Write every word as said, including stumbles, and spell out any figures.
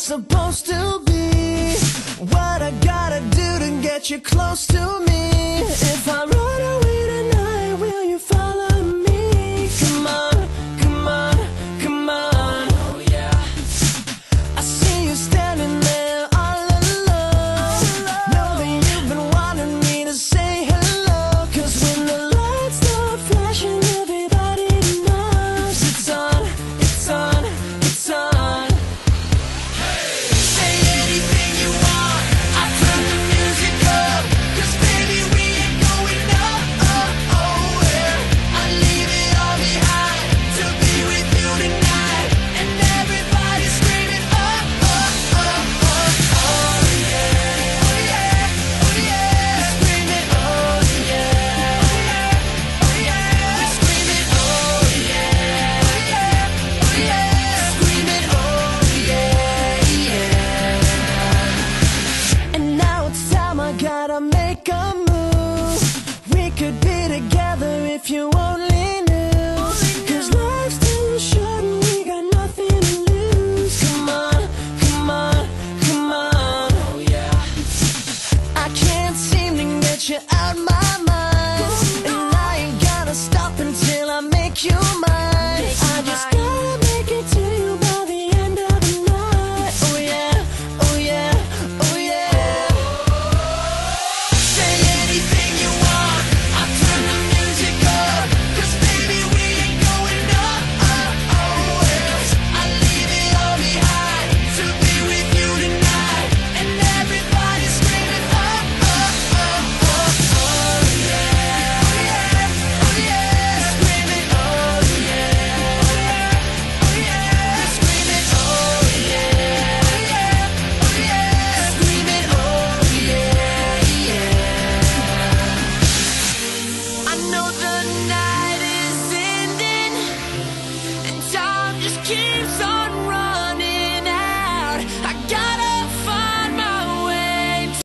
supposed to be? What I gotta do to get you close to me? If I run away tonight, will you follow me? Come on, come on, come on. Oh yeah. I see you standing there all alone. Know that you've been wanting me to say hello. Cause when the lights start flashing, everybody knows it's on, it's on, it's on. Say anything you want, I turn the music up. Cause baby we ain't going nowhere. I leave it all behind to be with you tonight. And everybody's screaming oh, oh, oh, oh, oh yeah. Oh yeah, oh yeah. Screaming oh yeah, oh yeah. We're screaming oh yeah, oh yeah, oh yeah. Screaming oh yeah, yeah. And now it's time, I gotta make a move. We could be together if you only knew. Cause life's too short and we got nothing to lose. Come on, come on, come on. Oh yeah. I can't seem to get you out my mind. And I ain't gonna stop until I make you mine. I just gotta make it to you by the end of the night. Oh yeah, oh yeah, oh yeah. Say anything you want, I'll turn the music up. Cause baby we ain't going nowhere. I leave it all behind to be with you tonight. And everybody's screaming oh, oh, oh, oh, oh yeah, oh yeah, oh yeah. Screaming oh yeah, oh yeah, oh yeah. Screaming oh yeah, oh yeah, oh yeah. Screaming oh yeah, yeah. I know the night is ending and time just keeps on